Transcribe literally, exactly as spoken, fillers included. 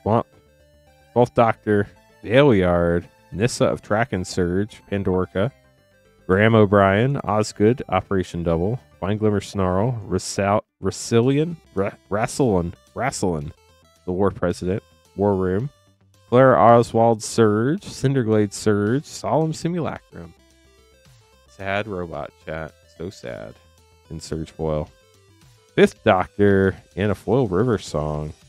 Swamp. twelfth Doctor, Valeyard, Nissa of Track and Surge, Pandorica, Graham O'Brien, Osgood, Operation Double, Fine Glimmer Snarl, Rassal- Rassillion, Ra- Rassilon, Rassilon, the War President, War Room, Claire Oswald Surge, Cinderglade Surge, Solemn Simulacrum. Sad robot chat. So sad. In Surge Foil. Fifth Doctor, and a Foil River Song.